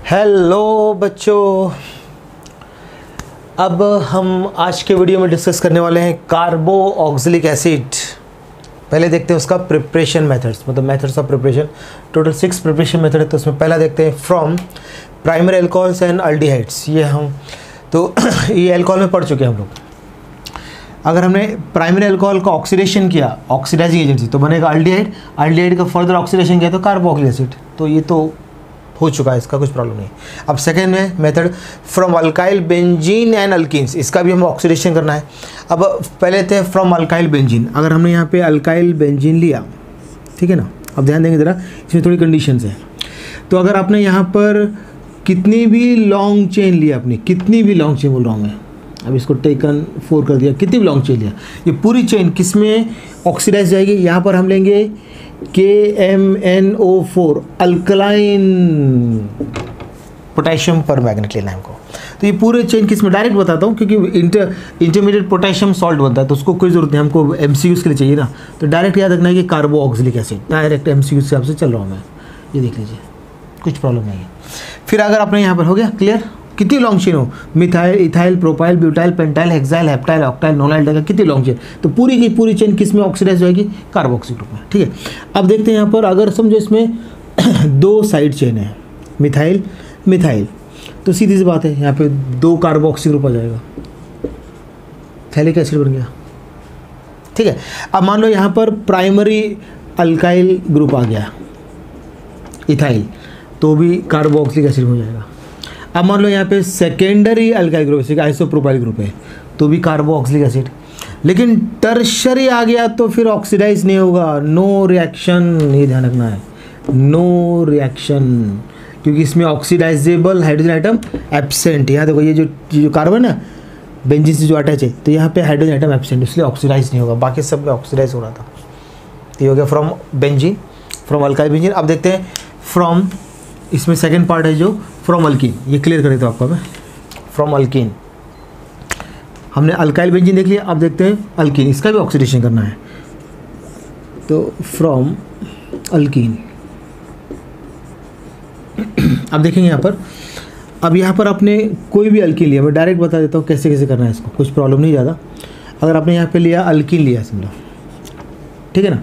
Hello बच्चों, अब हम आज के वीडियो में डिस्कस करने वाले हैं कार्बो ऑक्सिलिक एसिड। पहले देखते हैं उसका प्रिपरेशन मेथड्स, मतलब methods of preparation. Total 6 preparation method है, तो उसमें पहला देखते हैं from primary alcohols and aldehydes. ये हम तो ये अल्कोहल में पढ़ चुके हैं हम लोग। अगर हमने प्राइमरी अल्कोहल का ऑक्सीडेशन किया, ऑक्सीडाइजिंग एजेंसी, तो बनेगा एल्डिहाइड। एल्डिहाइड का फर्दर ऑक्सीडेशन किया तो कार्बोक्सिलिक एसिड। तो ये तो हो चुका है, इसका कुछ प्रॉब्लम नहीं। अब सेकेंड में method from alkyl benzene and alkenes, इसका भी हमें ऑक्सीडेशन करना है। अब पहले थे फ्रॉम अल्काइल बेंजीन। अगर हमने यहाँ पे अल्काइल बेंजीन लिया, ठीक है ना, अब ध्यान देंगे ज़रा, इसमें थोड़ी कंडीशंस है। तो अगर आपने यहाँ पर कितनी भी लॉन्ग चेन लिया, अपनी कितनी भी लॉन्ग चेन बोल रहा हूँ मैं, अब इसको टेकन 4 कर दिया, कितनी भी लॉन्ग चेन लिया, ये पूरी चेन किस में ऑक्सीडाइज जाएगी? यहाँ पर हम लेंगे KMnO4 अल्कलाइन पोटेशियम पर मैग्नेट लेना है हमको। तो ये पूरे चेन किस में, डायरेक्ट बताता हूँ क्योंकि इंटरमीडिएट पोटेशियम सॉल्ट बनता है, तो उसको कोई ज़रूरत नहीं, हमको MCQs के लिए चाहिए ना। तो डायरेक्ट याद रखना है कि carboxylic acid, direct MCQ के हिसाब से चल रहा हूँ मैं, ये देख लीजिए, कुछ प्रॉब्लम नहीं है। फिर अगर आपने यहाँ पर हो गया क्लियर, कितनी लॉन्ग चेन हो, methyl, ethyl, propyl, butyl, pentyl, hexyl, heptyl, octyl, nonyl, deca, कितनी लॉन्ग चेन, तो पूरी की पूरी चेन किस में ऑक्सीडाइज होगी? कार्बोक्सिल ग्रुप में। ठीक है, अब देखते हैं यहाँ पर, अगर समझो इसमें 2 साइड चेन है, मिथाइल मिथाइल, तो सीधी सी बात है यहाँ पे 2 कार्बोक्सिल ग्रुप आ जाएगा, थैलिक एसिड बन गया। ठीक है, अब मान लो यहाँ पर प्राइमरी अल्काइल ग्रुप आ गया, इथाइल, तो भी कार्बोक्सिलिक एसिड हो जाएगा। अब मान लो यहाँ पे सेकेंडरी अल्काइल ग्रुप, जैसे आइसोप्रोपाइल ग्रुप है, तो भी कार्बोक्सिलिक एसिड। लेकिन टर्शरी आ गया तो फिर ऑक्सीडाइज नहीं होगा, नो रिएक्शन, ये ध्यान रखना है, नो रिएक्शन, क्योंकि इसमें ऑक्सीडाइजेबल हाइड्रोजन आइटम एब्सेंट। यहाँ देखो, ये जो कार्बन है बेंजीन से जो अटैच है, तो यहाँ पे हाइड्रोजन आइटम एब्सेंट, इसलिए ऑक्सीडाइज नहीं होगा, बाकी सब में ऑक्सीडाइज हो रहा था। तो ये हो गया from benzene, from alkyl benzene. अब देखते हैं फ्रॉम, इसमें सेकेंड पार्ट है जो फ्रॉम अल्कीन, ये क्लियर कर देता हूँ आपको मैं। फ्रॉम अल्कीन, हमने अल्काइल बेंजीन देख लिया, अब देखते हैं अल्कीन, इसका भी ऑक्सीडेशन करना है। तो फ्रॉम अल्कीन, अब देखेंगे यहाँ पर, अब यहाँ पर आपने कोई भी अल्कीन लिया, मैं डायरेक्ट बता देता हूँ कैसे कैसे करना है इसको, कुछ प्रॉब्लम नहीं ज़्यादा। अगर आपने यहाँ पे लिया अल्कीन लिया समझो, ठीक है ना,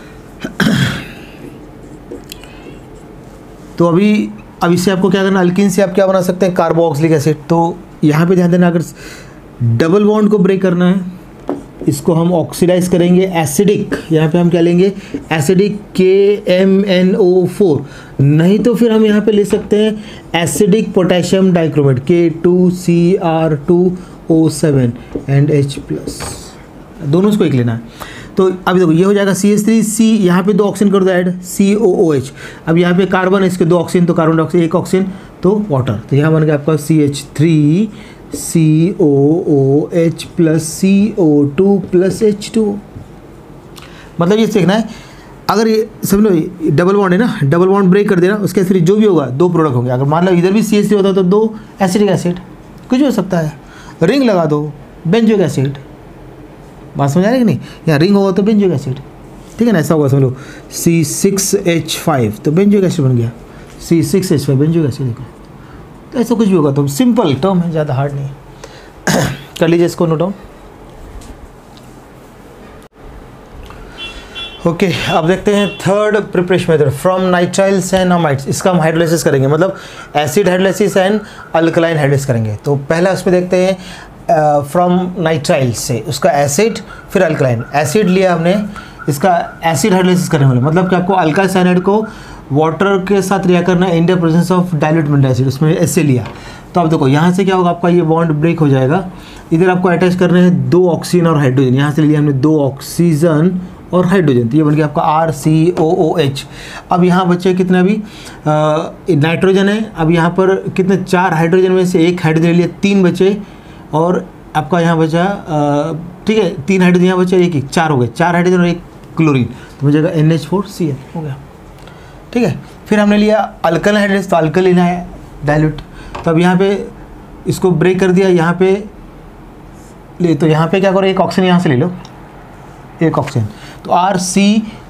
तो अब इससे आपको क्या करना, अल्कीन से आप क्या बना सकते हैं? Carboxylic acid. तो यहाँ पे ध्यान देना, अगर डबल बॉन्ड को ब्रेक करना है, इसको हम ऑक्सीडाइज करेंगे एसिडिक, यहाँ पे हम क्या लेंगे? एसिडिक KMnO4, नहीं तो फिर हम यहाँ पे ले सकते हैं acidic potassium dichromate K2Cr2O7 and H+, दोनों को एक लेना है। तो अभी देखो, ये हो जाएगा CH3C, यहाँ पे 2 ऑक्सीजन कर दो ऐड, COOH। अब यहाँ पे कार्बन है, इसके 2 ऑक्सीजन, तो कार्बन डाइऑक्साइड 1 ऑक्सीजन, तो वाटर। तो यहाँ बन गया आपका CH3COOH plus CO2 plus H2। मतलब ये सीखना है, अगर ये समझ लो डबल बॉन्ड है ना, डबल बॉन्ड ब्रेक कर देना, उसके फिर जो भी होगा 2 प्रोडक्ट होंगे। अगर मान लो इधर भी CH3 होता तो 2 एसिडिक एसिड, कुछ भी हो सकता है, रिंग लगा दो, बेंजोइक एसिड। बात समझ आ रही है कि नहीं? यहाँ रिंग होगा तो बेंजोइक एसिड, ठीक है ना, ऐसा होगा समझ लो, C6H5 तो बेंजोइक एसिड बन गया, C6H5 बेंजोइक एसिड। देखो, तो ऐसा कुछ भी होगा, तो सिंपल टर्म है, ज़्यादा हार्ड नहीं है। कर लीजिए इसको नोट डाउन। ओके, अब देखते हैं third preparation method from nitriles and amides. इसका हम हाइड्रोलाइसिस करेंगे, मतलब acid hydrolysis and alkaline hydrolysis करेंगे। तो पहला उसमें देखते हैं फ्रॉम नाइट्राइल से, उसका एसिड, फिर अल्कलाइन। एसिड लिया हमने, इसका एसिड हाइड्रोलाइसिस करने वाले, मतलब कि आपको अल्काइल साइनाइड को वाटर के साथ रिएक्ट करना है in the presence of dilute mineral acid, उसमें ऐसे लिया। तो अब देखो, यहाँ से क्या होगा, आपका ये बॉन्ड ब्रेक हो जाएगा, इधर आपको अटैच करने हैं 2 ऑक्सीजन और हाइड्रोजन। यहाँ से लिया हमने 2 ऑक्सीजन और हाइड्रोजन, तो ये बन गया आपका RCOOH। अब यहाँ बचे कितना, भी नाइट्रोजन है, अब यहाँ पर कितने, 4 हाइड्रोजन में से 1 हाइड्रोजन लिया, 3 बचे, और आपका यहाँ बचा, ठीक है, 3 हाइड्रोजन यहाँ बचा, 1 4 हो गए, 4 हाइड्रोजन और 1 क्लोरीन, तो मुझे NH4Cl हो गया। ठीक है, फिर हमने लिया अल्कलाइन हाइड्रोलाइसिस, तो अल्कल लेना है डाइल्यूट। तो अब यहाँ पे इसको ब्रेक कर दिया, यहाँ पे ले, तो यहाँ पे क्या करो, 1 ऑक्सीजन यहाँ से ले लो, 1 ऑक्सीजन, तो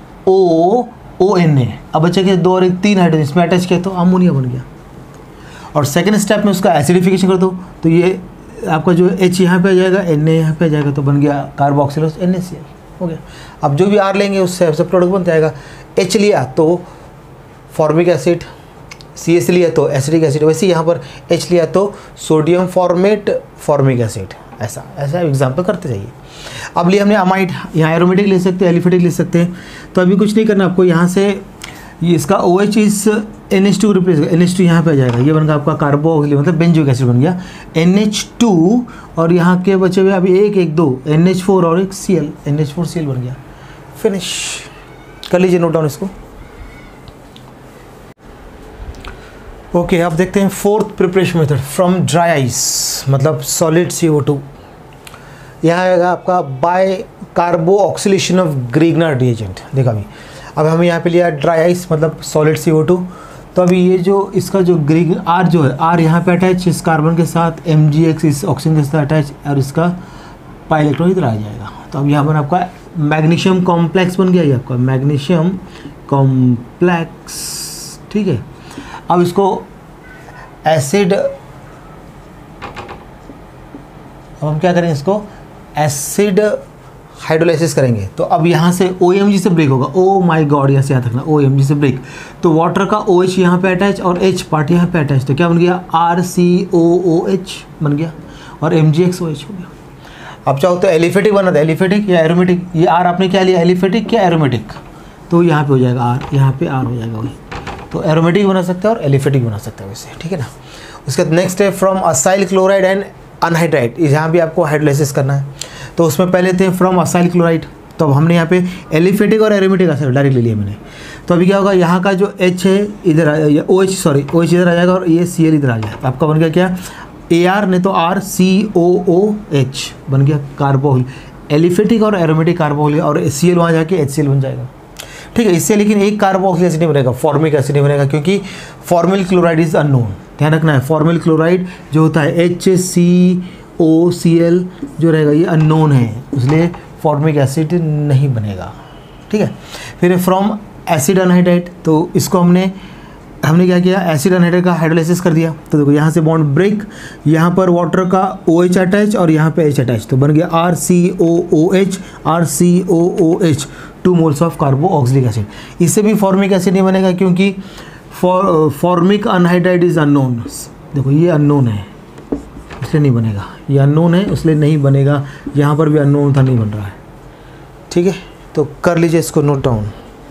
RCOON है। अब बचे के 2 और 1 3 हाइड्रोजन इसमें अटैच किया, तो अमोनिया बन गया। और सेकेंड स्टेप में उसका एसिडिफिकेशन कर दो तो ये आपका जो H यहाँ पे आ जाएगा, Na यहाँ पे आ जाएगा, तो बन गया कार्बोक्सिलेज NaCl हो गया। अब जो भी R लेंगे उससे सब प्रोडक्ट बन जाएगा। H लिया तो फॉर्मिक एसिड, CS लिया तो एसिटिक एसिड, वैसे यहाँ पर H लिया तो सोडियम फॉर्मेट फॉर्मिक एसिड, ऐसा ऐसा एग्जाम्पल करते जाइए। अब लिया हमने अमाइड, यहाँ एरोमेटिक ले सकते हैं, एलिफेटिक ले सकते हैं। तो अभी कुछ नहीं करना आपको, यहाँ से ये इसका OH इस NH2 रिप्लेस, NH2 यहाँ पे आ जाएगा, ये बन गया आपका कार्बोक्सिलिक मतलब बेंजोइक एसिड बन गया NH2, और यहाँ के बचे हुए अभी 1 1 2 NH4 और एक Cl, NH4Cl बन गया। फिनिश कर लीजिए नोट डाउन इसको। ओके अब देखते हैं fourth preparation method from dry ice मतलब सॉलिड CO2। यहाँ आएगा आपका by carboxylation of Grignard reagent. देखा अभी, अब हमें यहाँ पे लिया ड्राई आइस मतलब सॉलिड CO2। तो अभी ये जो इसका जो ग्रीग R जो है, R यहाँ पे अटैच इस कार्बन के साथ, MgX इस ऑक्सीजन के साथ अटैच, और इसका पाई इलेक्ट्रॉन इधर आ जाएगा। तो अब यहाँ पर आपका मैग्नीशियम कॉम्प्लेक्स बन गया, ये आपका मैग्नीशियम कॉम्प्लेक्स, ठीक है। अब इसको एसिड, अब हम क्या करेंगे, इसको एसिड हाइड्रोलाइसिस करेंगे। तो अब यहाँ से OMG से ब्रेक होगा, ओ माय गॉड, यहाँ से याद रखना OMG से ब्रेक। तो वाटर का OH यहाँ पे अटैच और H पार्ट यहाँ पे अटैच, तो क्या बन गया RCOOH बन गया और MgXOH हो गया। अब चाहो तो एलिफेटिक बना था, एलिफेटिक या एरोमेटिक, ये R आपने क्या लिया एलिफेटिक या एरोमेटिक, तो यहाँ पे हो जाएगा R, यहाँ पे R हो जाएगा वही। तो एरोमेटिक बना सकते हैं और एलिफेटिक बना सकते हैं वैसे, ठीक है ना। उसके बाद नेक्स्ट है from acyl chloride and anhydride, यहाँ भी आपको हाइड्रोलाइसिस करना है। तो उसमें पहले थे फ्रॉम असाइल क्लोराइड, तो अब हमने यहाँ पे एलिफेटिक और एरोमेटिक असाइल डायरेक्ट ले लिया मैंने। तो अभी क्या होगा, यहाँ का जो H है इधर OH इधर आ जाएगा और ये Cl इधर आ जाएगा। आपका बन गया क्या AR, नहीं तो RCOOH बन गया कार्बोल, एलिफेटिक और एरोमेटिक कार्बोल, और Cl वहाँ जाके HCl बन जाएगा, ठीक है। इससे लेकिन एक कार्बोक्सिलिक एसिड नहीं बनेगा, फॉर्मिक एसिड नहीं बनेगा, क्योंकि फॉर्मिल क्लोराइड इज अननोन, ध्यान रखना है। फॉर्मिल क्लोराइड जो होता है HCOCl जो रहेगा ये अननोन है, इसलिए फॉर्मिक एसिड नहीं बनेगा, ठीक है। फिर फ्रॉम एसिड अनहाइड्राइड, तो इसको हमने क्या किया, एसिड अनहाइड्राइड का हाइड्रोलाइसिस कर दिया। तो देखो यहाँ से बॉन्ड ब्रेक, यहाँ पर वाटर का OH अटैच और यहाँ पे H अटैच, तो बन गया RCOOH 2 moles of carboxylic acid. इससे भी फॉर्मिक एसिड नहीं बनेगा, क्योंकि फॉर्मिक अनहाइड्राइड इज अननोन। देखो ये अननोन है इसलिए नहीं बनेगा, ये अननोन है इसलिए नहीं बनेगा, यहाँ पर भी अननोन था नहीं बन रहा है, ठीक है। तो कर लीजिए इसको नोट डाउन।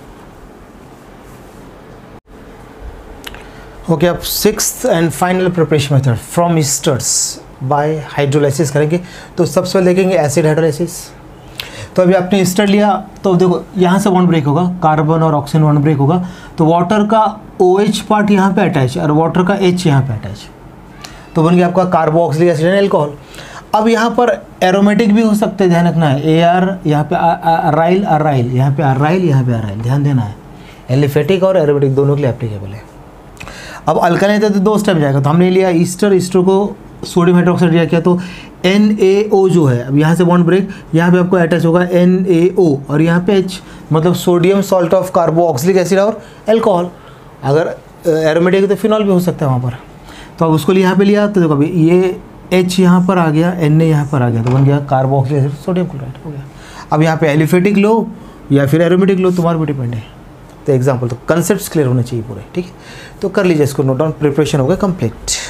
ओके अब sixth and final preparation method from esters by hydrolysis करेंगे। तो सबसे पहले देखेंगे एसिड हाइड्रोलाइसिस। तो अभी आपने ईस्टर लिया, तो देखो यहाँ से बॉन्ड ब्रेक होगा, कार्बन और ऑक्सीजन बॉन्ड ब्रेक होगा, तो वाटर का OH पार्ट यहाँ पे अटैच और वाटर का H यहाँ पे अटैच, तो बन गया आपका कार्बोक्सिलिक एसिड एंड एल्कोहल। अब यहाँ पर एरोमेटिक भी हो सकते हैं, ध्यान रखना है। AR यहाँ पे अराइल, यहाँ पे अराइल, यहाँ पे अराइल, ध्यान देना है। एलिफेटिक और एरोमेटिक दोनों के लिए एप्लीकेबल है। अब अल्कालाइन तो 2 स्टेप जाएगा, तो हमने लिया ईस्टर को सोडियम हाइड्रोक्साइड रिएक्ट किया, तो NaO जो है, अब यहाँ से बॉन्ड ब्रेक, यहाँ पे आपको अटैच होगा NaO और यहाँ पे H, मतलब sodium salt of carboxylic acid और एल्कोहल। अगर एरोमेटिक तो फिनॉल भी हो सकता है वहाँ पर। तो अब उसको यहाँ पे लिया, तो देखो अभी ये H यहाँ पर आ गया, Na यहाँ पर आ गया, तो बन गया कार्बोक्सिलिक एसिड सोडियम क्लोराइड हो गया। अब यहाँ पे एलिफेटिक लो या फिर एरोमेटिक लो, तुम्हारे पे डिपेंड है। तो एग्जाम्पल, तो कंसेप्ट क्लियर होने चाहिए पूरे, ठीक है। तो कर लीजिए इसको नोट डाउन, प्रिपरेशन हो गया कंप्लीट।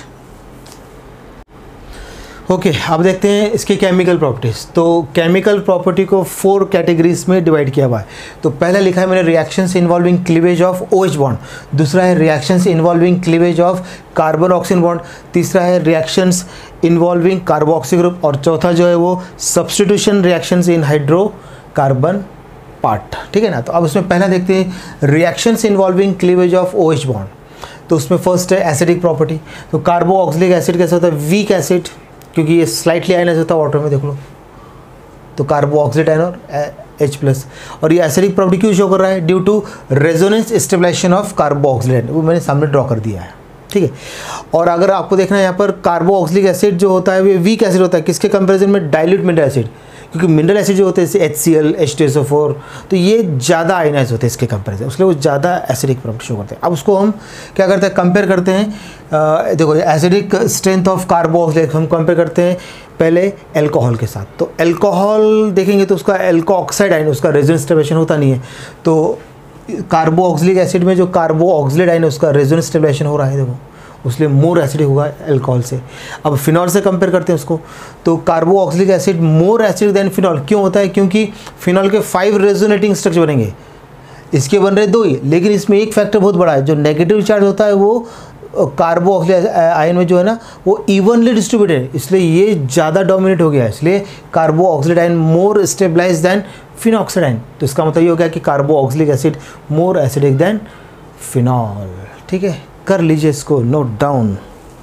ओके अब देखते हैं इसकी केमिकल प्रॉपर्टीज़। तो केमिकल प्रॉपर्टी को 4 कैटेगरीज में डिवाइड किया हुआ है। तो पहला लिखा है मैंने reactions involving cleavage of OH bond, दूसरा है reactions involving cleavage of carbon oxygen bond, तीसरा है रिएक्शंस इन्वॉल्विंग कार्बोक्सी ग्रुप, और चौथा जो है वो substitution reactions in hydrocarbon part, ठीक है ना। तो अब उसमें पहला देखते हैं reactions involving cleavage of OH bond. तो उसमें फर्स्ट है एसिडिक प्रॉपर्टी। तो कार्बोक्सिलिक एसिड कैसा होता है, वीक एसिड, क्योंकि ये स्लाइटली आयनाइज होता है वाटर में, देख लो। तो कार्बोक्सिलेट आयन और H+, और ये एसिडिक प्रॉपर्टी क्यों शो कर रहा है, due to resonance stabilization of carboxylate, वो मैंने सामने ड्रॉ कर दिया है, ठीक है। और अगर आपको देखना है यहाँ पर कार्बोक्सिलिक एसिड जो होता है वो वीक एसिड होता है, किसके कंपेरिजन में, डाइल्यूट मिनरल एसिड, क्योंकि मिनरल एसिड जो होते हैं जैसे HCl, H2SO4, तो ये ज़्यादा आयनाइज होते हैं इसके कंपेरिजन, इसलिए वो ज़्यादा एसिडिक प्रॉपर्टी शो करते हैं। अब उसको हम क्या करते हैं, कंपेयर करते हैं। देखो एसिडिक स्ट्रेंथ ऑफ कार्बोक्सिलेट हम कंपेयर करते हैं पहले अल्कोहल के साथ। तो अल्कोहल देखेंगे तो उसका अल्को ऑक्साइड आयन, उसका रेजोनेंस स्टेबलाइजेशन होता नहीं है। तो कार्बोक्सिलिक एसिड में जो कार्बोक्सिलेट आयन है उसका रेजोनेंस स्टेबलाइजेशन हो रहा है, देखो उसलिए मोर एसिडिक होगा अल्कोहल से। अब फिनॉल से कंपेयर करते हैं उसको, तो carboxylic acid more acidic than phenol. क्यों होता है, क्योंकि फिनॉल के 5 रेजोनेटिंग स्ट्रक्चर बनेंगे, इसके बन रहे 2 ही, लेकिन इसमें एक फैक्टर बहुत बड़ा है, जो नेगेटिव चार्ज होता है वो कार्बोक्सिलिक आयन में जो है ना वो इवनली डिस्ट्रीब्यूटेड है, इसलिए ये ज़्यादा डोमिनेट हो गया, इसलिए carboxylic ion more stabilize than phenoxide ion. तो इसका मतलब ये हो गया कि carboxylic acid more acidic than phenol. ठीक है, कर लीजिए इसको नोट डाउन।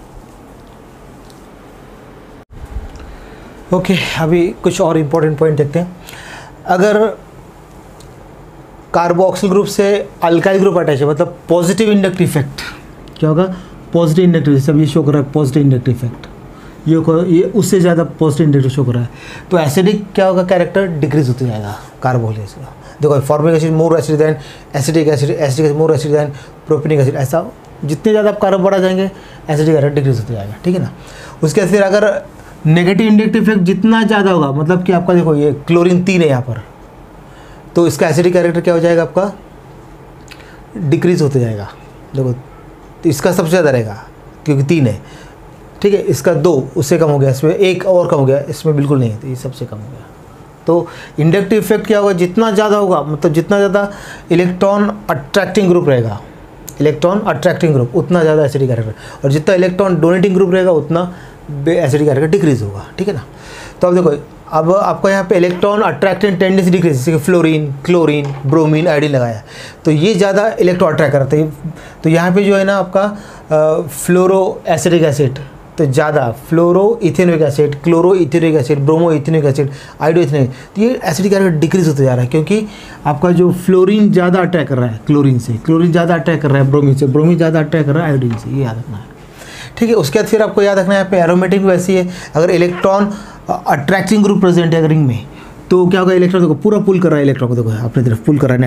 ओके, अभी कुछ और इम्पोर्टेंट पॉइंट देखते हैं। अगर कार्बोक्सिल ग्रुप से अल्काइल ग्रुप अटैच है, मतलब पॉजिटिव इंडक्टिव इफेक्ट क्या होगा, पॉजिटिव इंडक्टिव, सब ये शो कर रहा है पॉजिटिव इंडक्टिव इफेक्ट, ये उससे ज़्यादा पॉजिटिव इंडक्टिव शो कर रहा है, तो एसिडिक क्या होगा, कैरेक्टर डिक्रीज होते जाएगा कार्बोक्सिल का। देखो formic acid more acid than acidic acid, acidic acid more acid than propanoic acid, ऐसा जितने ज़्यादा आप कार्बन बढ़ा जाएंगे एसिडिक कैरेक्टर डिक्रीज होते जाएगा। ठीक है ना। उसके बाद फिर अगर नेगेटिव इंडक्टिव इफेक्ट जितना ज़्यादा होगा, मतलब कि आपका देखो ये क्लोरीन 3 है यहाँ पर, तो इसका एसिडिक कैरेक्टर क्या हो जाएगा, आपका डिक्रीज होते जाएगा। देखो तो इसका सबसे ज़्यादा रहेगा क्योंकि 3 है, ठीक है, इसका 2, उससे कम हो गया, इसमें 1 और कम हो गया, इसमें बिल्कुल नहीं है, तो ये सबसे कम हो गया। तो इंडक्टिव इफेक्ट क्या होगा, जितना ज़्यादा होगा, मतलब जितना ज़्यादा इलेक्ट्रॉन अट्रैक्टिंग ग्रुप रहेगा, इलेक्ट्रॉन अट्रैक्टिंग ग्रुप, उतना ज़्यादा एसिडिक कैरेक्टर, और जितना इलेक्ट्रॉन डोनेटिंग ग्रुप रहेगा उतना एसिडिक कैरेक्टर डिक्रीज होगा। ठीक है ना। तो अब देखो, अब आपको यहाँ पे इलेक्ट्रॉन अट्रैक्टिंग टेंडेंसी डिक्रीज, जैसे कि फ्लोरीन, क्लोरीन, ब्रोमीन, आयोडीन लगाया, तो ये ज़्यादा इलेक्ट्रॉन अट्रैक्ट करते हैं। तो यहाँ पे जो है ना आपका फ्लोरो एसिडिक एसिड, तो ज़्यादा fluoro ethanoic acid, chloro ethanoic acid, bromo ethanoic acid, iodo ethanoic, तो ये एसिडिक कैरेक्टर डिक्रीज होते जा रहा है, क्योंकि आपका जो फ्लोरीन ज़्यादा अटैक कर रहा है क्लोरीन से, क्लोरीन ज़्यादा अटैक कर रहा है ब्रोमीन से, ब्रोमीन ज़्यादा अटैक कर रहा है आयोडीन से, ये याद रखना है। ठीक है। उसके बाद फिर आपको याद रखना है यहाँ पे एरोमेटिक भी वैसी है, अगर इलेक्ट्रॉन अट्रैक्टिंग ग्रुप प्रेजेंट है अगर रिंग में, तो क्या होगा, इलेक्ट्रॉन देखो पूरा पुल कर रहा है, इलेक्ट्रॉन को देखो अपनी तरफ पुल कर रहा है,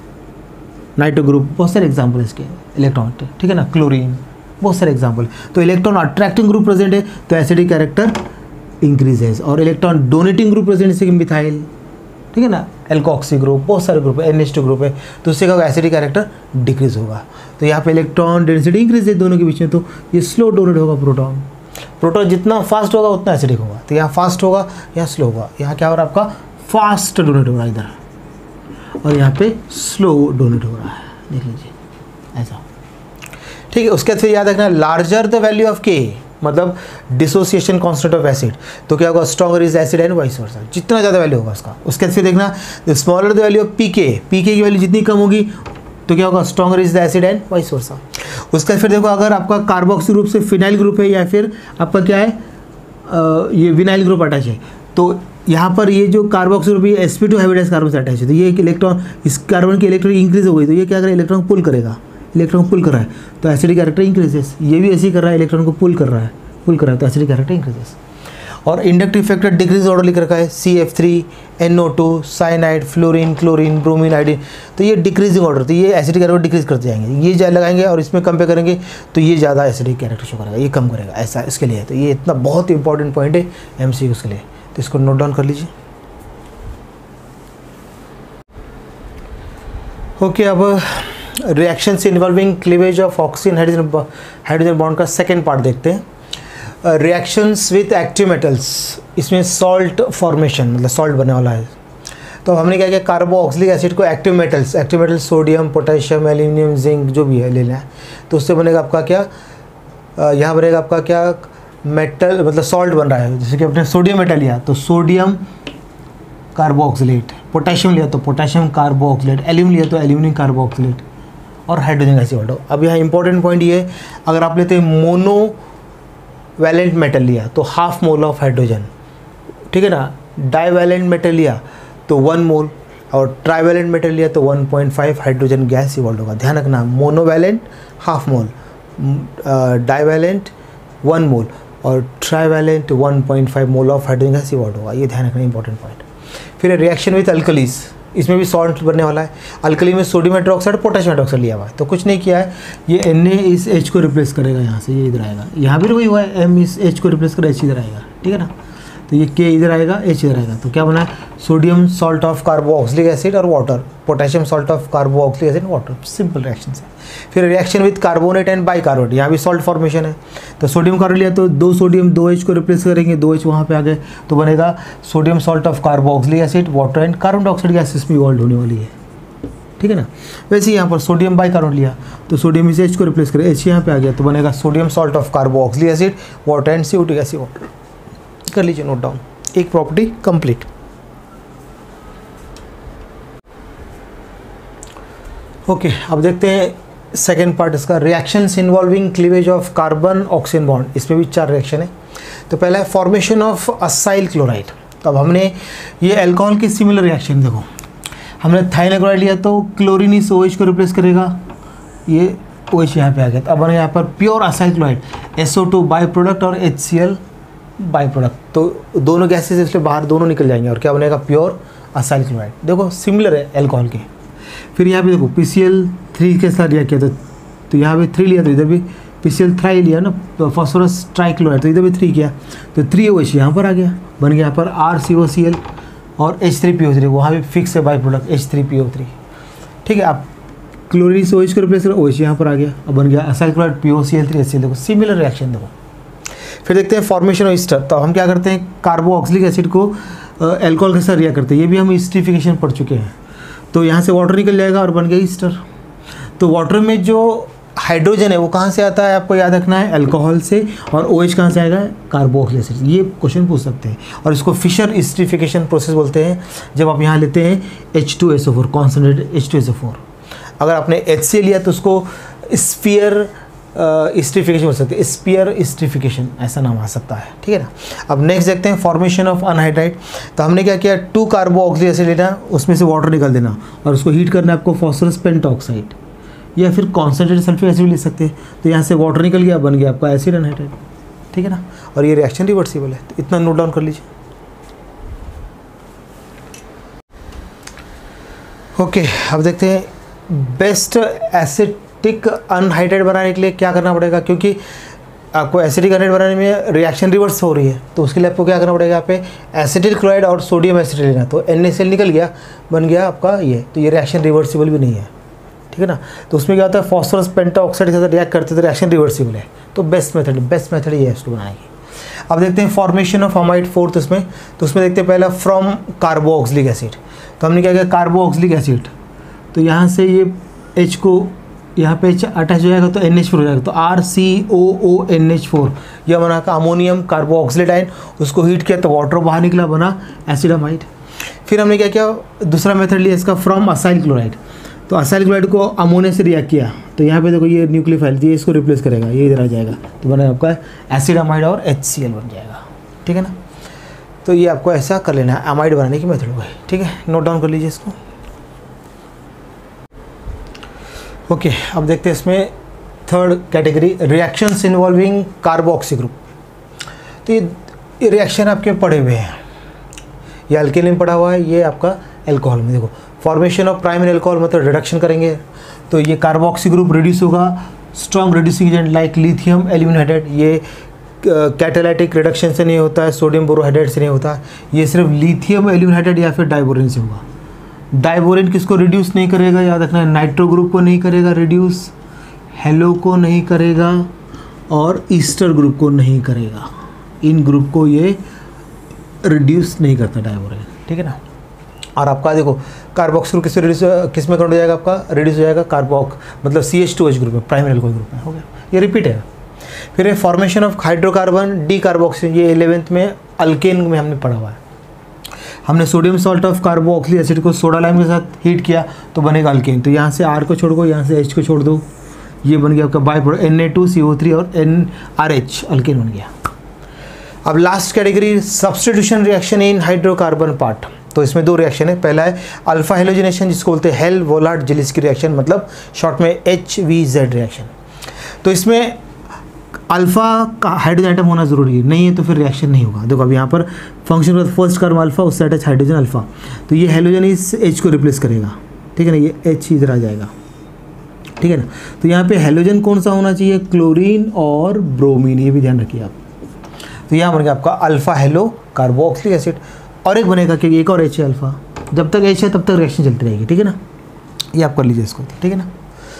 नाइट्रो ग्रुप, बहुत सारे एग्जाम्पल है इसके इलेक्ट्रॉन। ठीक है ना, क्लोरीन, बहुत सारे एग्जाम्पल। तो इलेक्ट्रॉन अट्रैक्टिंग ग्रुप प्रेजेंट है तो एसिडिक कैरेक्टर इंक्रीज है, और इलेक्ट्रॉन डोनेटिंग ग्रुप प्रेजेंट जैसे कि मिथाइल, ठीक है ना, एल्कोक्सी ग्रुप, बहुत सारे ग्रुप है, NH2 ग्रुप है, तो उससे क्या होगा, एसिडिक कैरेक्टर डिक्रीज होगा। तो यहाँ पे इलेक्ट्रॉन डेंसिटी इंक्रीज है दोनों के बीच में, तो ये स्लो डोनेट होगा प्रोटॉन। प्रोटॉन जितना फास्ट होगा उतना एसिडिक होगा, तो यहाँ फास्ट होगा, यहाँ स्लो होगा। यहाँ क्या हो रहा है, आपका फास्ट डोनेट हो रहा है इधर, और यहाँ पे स्लो डोनेट हो रहा है, देख लीजिए ऐसा। ठीक है। उसके बाद फिर याद रखना, larger the value of K, मतलब डिसोसिएशन कांस्टेंट ऑफ एसिड, तो क्या होगा, stronger is acid and vice versa, जितना ज़्यादा वैल्यू होगा उसका। उसके बाद फिर देखना, smaller the value of PK की वैल्यू जितनी कम होगी तो क्या होगा, stronger is the acid and vice versa. उसके बाद फिर देखो, अगर आपका कार्बोक्सिल ग्रुप से फिनाइल ग्रुप है, या फिर आपका क्या है, ये विनाइल ग्रुप अटैच है, तो यहाँ पर ये जो कार्बोक्सिल ग्रुप है sp2 हाइब्रिडाइज्ड कार्बन से अटैच है, तो ये एक इलेक्ट्रॉन, इस कार्बन की इलेक्ट्रॉन इंक्रीज हो गई, तो ये क्या करेगा, इलेक्ट्रॉन पुल करेगा, इलेक्ट्रॉन पुल कर रहा है तो एसिडिक कैरेक्टर इंक्रीजेस। ये भी ऐसे ही कर रहा है, इलेक्ट्रॉन को पुल कर रहा है तो एसिडिक कैरेक्टर इंक्रीजेस। और इंडक्टिव फैक्टर डिक्रीज ऑर्डर लिख रखा है, CF3, NO2, cyanide, fluorine, chlorine, bromine, iodine, तो ये डिक्रीजिंग ऑर्डर, तो ये एसिडिक कैरेक्टर डिक्रीज करते जाएंगे। ये लगाएंगे और इसमें कंपेयर करेंगे तो ये ज़्यादा एसिडिक कैरेक्टर शो करेगा, ये कम करेगा, ऐसा इसके लिए है। तो ये इतना बहुत इंपॉर्टेंट पॉइंट है MCQ के लिए, तो इसको नोट डाउन कर लीजिए। ओके, अब reactions involving cleavage of oxygen hydrogen bond का सेकेंड पार्ट देखते हैं। रिएक्शंस विथ एक्टिव मेटल्स, इसमें सॉल्ट फॉर्मेशन, मतलब सॉल्ट बनने वाला है। तो हमने क्या किया, कार्बोक्सिलिक एसिड को active metals sodium, potassium, aluminium, zinc जो भी है लेना है, तो उससे बनेगा आपका क्या, यहाँ बनेगा आपका क्या, मेटल, मतलब सॉल्ट बन रहा है। जैसे कि आपने सोडियम मेटल लिया तो सोडियम कार्बोक्सिलेट, पोटेशियम लिया तो पोटेशियम कार्बोक्सिलेट, एल्यूमिनियम लिया तो एल्यूमिनियम कार्बोक्सिलेट, और हाइड्रोजन गैस इवॉल्व। अब यहाँ इंपॉर्टेंट पॉइंट ये है, अगर आप लेते हैं मोनो वैलेंट मेटल लिया तो हाफ मोल ऑफ हाइड्रोजन, ठीक है ना, डाईवैलेंट मेटल लिया तो 1 मोल, और ट्राईवैलेंट मेटल लिया तो 1.5 हाइड्रोजन गैस इवॉल्व होगा। ध्यान रखना, monovalent half mole, divalent 1 mole, और trivalent 1.5 mole of hydrogen gas award होगा। ये ध्यान रखना इंपॉर्टेंट पॉइंट। फिर रिएक्शन विथ अल्कलीज, इसमें भी सॉल्ट बनने वाला है। अल्कली में सोडियम हाइड्रोक्साइड पोटेशियम हाइड्रोक्साइड लिया हुआ है, तो कुछ नहीं किया है, ये Na इस H को रिप्लेस करेगा यहाँ से, ये इधर आएगा, यहाँ भी वही हुआ है, M इस H को रिप्लेस करेगा, H इधर आएगा, ठीक है ना। तो ये K इधर आएगा, H इधर आएगा, तो क्या बना है, sodium salt of carboxylic acid और water, potassium salt of carboxylic acid water, simple reaction है। फिर reaction with carbonate and bicarbonate, यहाँ भी सॉल्ट फॉर्मेशन है। तो सोडियम कार्बोनेट लिया तो 2 सोडियम 2H को रिप्लेस करेंगे, 2H वहाँ पे आ गए, तो बनेगा sodium salt of carboxylic acid water and carbon dioxide gases भी इवॉल्व होने वाली है, ठीक है ना। वैसे ही यहाँ पर सोडियम बाइकार्बोनेट लिया तो सोडियम इस H को रिप्लेस करें, H यहाँ पे आ गया, तो बनेगा sodium salt of carboxylic acid water and CO2 gas water. कर लीजिए नोट डाउन, एक प्रॉपर्टी कंप्लीट। ओके, अब देखते हैं सेकेंड पार्ट इसका, reactions involving cleavage of carbon oxygen bond. इसमें भी 4 रिएक्शन है। तो पहला है फॉर्मेशन ऑफ असाइल क्लोराइड। तो अब हमने ये अल्कोहल की सिमिलर रिएक्शन, देखो हमने थाइल क्लोराइड लिया तो क्लोरीन इस OH को रिप्लेस करेगा, ये OH यहाँ पे आ गया, तो अब यहाँ पर pure acyl chloride SO2 by product और HCl बाई प्रोडक्ट, तो दोनों गैसेस इसलिए बाहर दोनों निकल जाएंगे और क्या बनेगा, प्योर असाइल क्लोराइड। देखो सिमिलर है अल्कोहल के। फिर यहाँ पे देखो PCl3 के साथ रिएक्ट किया तो यहाँ पे 3 लिया, तो इधर भी PCl3 लिया ना, फॉस्फोरस ट्राइक्लोराइड, तो इधर भी 3 किया, तो 3OH यहाँ पर आ गया, बन गया यहाँ पर RCOCl और H3PO3, वहाँ भी फिक्स है बाई प्रोडक्ट H3PO3, ठीक है। आप क्लोरीन से OH को रिप्लेस करो, OH यहाँ पर आ गया, अब बन गया असाइल क्लोराइड POCl3 HCl। देखो सिमिलर रिएक्शन। देखो फिर देखते हैं फॉर्मेशन ऑफ ईस्टर। तो हम क्या करते हैं, कार्बोक्सिलिक एसिड को अल्कोहल के साथ रिएक्ट करते हैं, ये भी हम ईस्टरिफिकेशन पढ़ चुके हैं। तो यहाँ से वाटर निकल जाएगा और बन गया ईस्टर। तो वाटर में जो हाइड्रोजन है वो कहाँ से आता है, आपको याद रखना है, अल्कोहल से, और OH कहाँ से आएगा, कार्बोक्सिलिक एसिड। ये क्वेश्चन पूछ सकते हैं, और इसको फिशर ईस्टरिफिकेशन प्रोसेस बोलते हैं। जब आप यहाँ लेते हैं H2SO4, कॉन्सनट्रेटेड H2SO4, अगर आपने HCl लिया तो उसको स्फीयर ईस्टरिफिकेशन हो सकती है, स्पीयर ईस्टरिफिकेशन ऐसा नाम आ सकता है, ठीक है ना। अब नेक्स्ट देखते हैं फॉर्मेशन ऑफ अनहाइड्राइड। तो हमने क्या किया, 2 कार्बोक्सिलिक एसिड लेना, उसमें से वाटर निकाल देना और उसको हीट करना है आपको फॉस्फोरस पेंटॉक्साइड, या फिर कॉन्सनट्रेटेड सल्फ्यूरिक एसिड ले सकते हैं। तो यहाँ से वाटर निकल गया, बन गया आपका एसिड अनहाइड्राइड, ठीक है ना। और ये रिएक्शन रिवर्सिबल है, तो इतना नोट डाउन कर लीजिए। ओके, अब देखते हैं बेस्ट एसिडिक अनहाइड्राइड बनाने के लिए क्या करना पड़ेगा, क्योंकि आपको एसिडिक अनहाइड्राइड बनाने में रिएक्शन रिवर्स हो रही है, तो उसके लिए आपको क्या करना पड़ेगा, यहाँ पे एसिटिल क्लोराइड और सोडियम एसिड लेना। तो NaCl निकल गया, बन गया आपका ये, तो ये रिएक्शन रिवर्सिबल भी नहीं है, ठीक है ना। तो उसमें क्या होता है, फॉस्फोरस पेंटॉक्साइड के साथ रिएक्ट करते तो रिएक्शन रिवर्सिबल है। तो बेस्ट मेथड ये है इसको बनाने की। अब देखते हैं फॉर्मेशन ऑफ अमाइड फोर्थ इसमें। तो उसमें देखते हैं पहला फ्रॉम कार्बोक्सिलिक एसिड। तो हमने क्या किया, कार्बोक्सिलिक एसिड, तो यहाँ से ये H को यहाँ पे अटैच हो जाएगा तो NH4 हो जाएगा, तो RCOONH4, यह बना का अमोनियम कार्बोक्सिलेट आयन, उसको हीट किया तो वाटर बाहर निकला, बना एसिडामाइड। फिर हमने क्या किया, दूसरा मेथड लिया इसका फ्रॉम असाइल क्लोराइड। तो असाइल क्लोराइड को अमोनिया से रिएक्ट किया, तो यहाँ पे देखो ये न्यूक्लियोफाइल, ये इसको रिप्लेस करेगा, ये इधर आ जाएगा, तो बना आपका एसिडामाइड और HCl बन जाएगा, ठीक है ना। तो ये आपको ऐसा कर लेना है, अमाइड बनाने की मेथड होगा, ठीक है, नोट डाउन कर लीजिए इसको। ओके, अब देखते हैं इसमें third category, reactions involving carboxy group. तो ये रिएक्शन आपके पढ़े हुए हैं, ये अल्केन में पढ़ा हुआ है, ये आपका अल्कोहल में। देखो फॉर्मेशन ऑफ प्राइमरी अल्कोहल मतलब रिडक्शन करेंगे, तो ये कार्बोक्सी ग्रुप रिड्यूस होगा, strong reducing agent like lithium aluminium hydride, ये कैटालाइटिक रिडक्शन से नहीं होता है, सोडियम बोरोहाइड्राइड से नहीं होता, ये सिर्फ लिथियम एल्यूमिनियम हाइड्राइड या फिर डाइबोरेन से होगा। डाइबोरेन किसको रिड्यूस नहीं करेगा, याद रखना है, नाइट्रो ग्रुप को नहीं करेगा रिड्यूस, हेलो को नहीं करेगा और ईस्टर ग्रुप को नहीं करेगा, इन ग्रुप को ये रिड्यूस नहीं करता डाइबोरेन, ठीक है ना। और आपका देखो कार्बोक्सिल किस में कन्वर्ट हो जाएगा, आपका रिड्यूस हो जाएगा कार्बोक मतलब CH2H ग्रुप में, प्राइमरी अल्कोहल ग्रुप में, हो गया, ये रिपीट है। फिर ये formation of hydrocarbon decarboxyl, ये 11th में अल्केन में हमने पढ़ा हुआ है। हमने sodium salt of carboxylic acid को सोडा लाइम के साथ हीट किया तो बनेगा अल्केन। तो यहाँ से R को छोड़ दो, यहाँ से H को छोड़ दो, ये बन गया आपका बाई प्रोडक्ट Na2CO3 और NRH, अल्केन बन गया। अब last category substitution reaction in hydrocarbon part. तो इसमें 2 रिएक्शन है, पहला है अल्फा हेलोजिनेशन जिसको बोलते हैं हेल वोलार्ड जेलिस्की रिएक्शन, मतलब शॉर्ट में HVZ रिएक्शन। तो इसमें अल्फा का हाइड्रोजन आइटम होना ज़रूरी है, नहीं है तो फिर रिएक्शन नहीं होगा। देखो अब यहाँ पर फंक्शन का फर्स्ट कार्बन अल्फा, उससे अटैच हाइड्रोजन अल्फा, तो ये हेलोजन इस H को रिप्लेस करेगा, ठीक है ना, ये H इधर आ जाएगा, ठीक है ना। तो यहाँ पे हेलोजन कौन सा होना चाहिए, क्लोरीन और ब्रोमीन, ये भी ध्यान रखिए आप। तो यहाँ बन गया आपका अल्फा हेलो कार्बोक्सिलिक एसिड, और एक बनेगा क्योंकि एक और H है अल्फा, जब तक H है तब तक रिएक्शन चलती रहेगी, ठीक है ना। ये आप कर लीजिए इसको, ठीक है ना।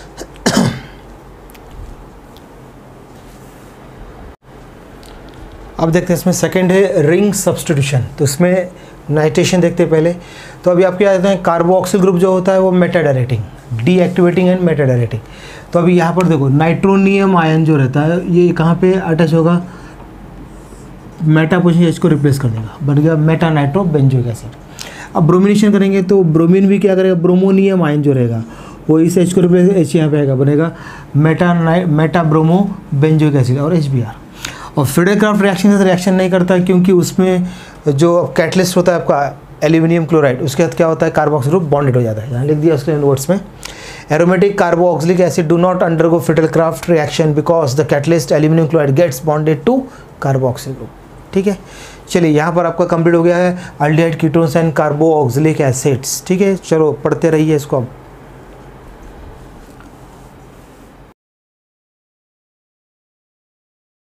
अब देखते हैं इसमें सेकंड है रिंग सब्स्टिट्यूशन। तो इसमें नाइट्रेशन देखते हैं पहले। तो अभी आपके याद हैं कार्बोक्सिल ग्रुप जो होता है वो meta directing, deactivating and meta directing. तो अभी यहाँ पर देखो नाइट्रोनियम आयन जो रहता है ये कहाँ पे अटैच होगा, मेटा पोजीशन H को रिप्लेस कर देगा, बन गया मेटा नाइट्रो बेंजोइक एसिड। अब ब्रोमिनेशन करेंगे तो ब्रोमीन भी क्या करेगा, ब्रोमोनियम आयन जो रहेगा वो इस H को रिप्लेस, H यहाँ पे आएगा, बनेगा मेटा ब्रोमो बेंजोइक एसिड और HBr। और फिडेलक्राफ्ट रिएक्शन से रिएक्शन नहीं करता क्योंकि उसमें जो कैटलिस्ट होता है आपका एल्यूमिनियम क्लोराइड, उसके बाद क्या होता है कार्बोक्सिल ग्रुप बॉन्डेड हो जाता है। यहाँ लिख दिया उसके वर्ड्स में, aromatic carboxylic acid do not undergo Friedel Crafts reaction because the catalyst aluminium chloride gets bonded to carboxyl group, ठीक है। चलिए यहाँ पर आपका कंप्लीट हो गया है aldehyde ketones and carboxylic acids, ठीक है। चलो पढ़ते रहिए इसको अब।